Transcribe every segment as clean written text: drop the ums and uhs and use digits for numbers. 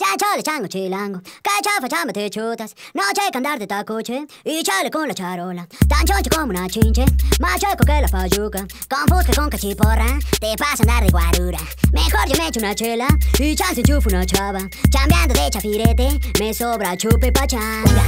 Ya chale chango chilango, cachafa chamba te chutas, noche cantar de tacoche y chale con la charola. Tan choncho como una chinche, más chueco que la fayuca, con fusca con cachiporra, te pasa andar de guarura. Mejor yo me echo una chela y chance enchufo una chava, chambeando de chafirete, me sobra chupe pachanga.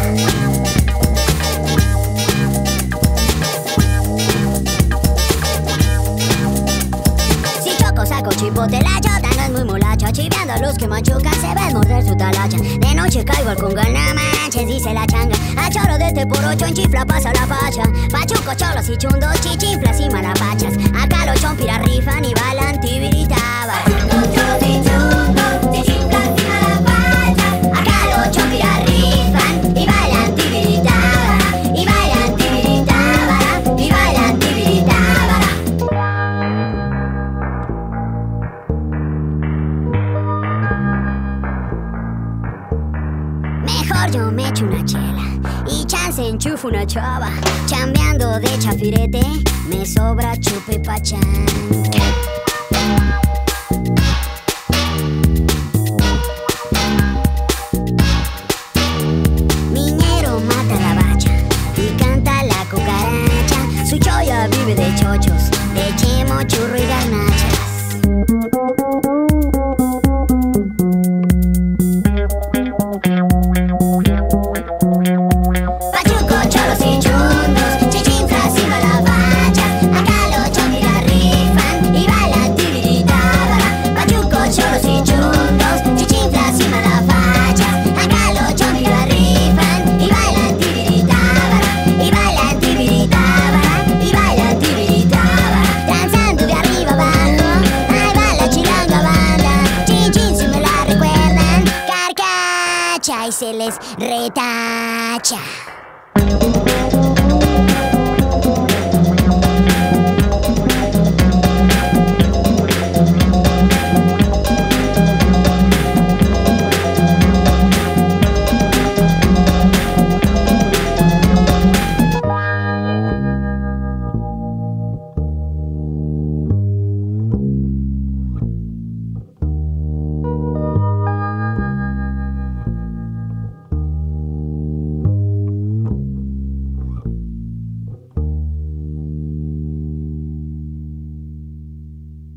Saco chipote, la chota no es muy molacha, chiveando a los que machucan, se ven morder su talacha. De noche caigo al conga, no manches, dice la changa. A choro de este por ocho en chifla pasa la facha. Pachuco, cholos y chundos, chichinflas y malapachas. Acá los chompiras rifan y bailan tibiritaban. Pachuco, cholos y chundos, chichinflas y malapachas. Acá los chompiras rifan y bailan tibiritaban. Y bailan tibiritaban, y bailan tibiritaban. Mejor yo me echo una chela y chance enchufo una chava, chambeando de chafirete, me sobra chupe pachán. Miñero mata la bacha y canta la cucaracha, su choya vive de chochos, de chemo, churro y garnachas. Y se les retacha.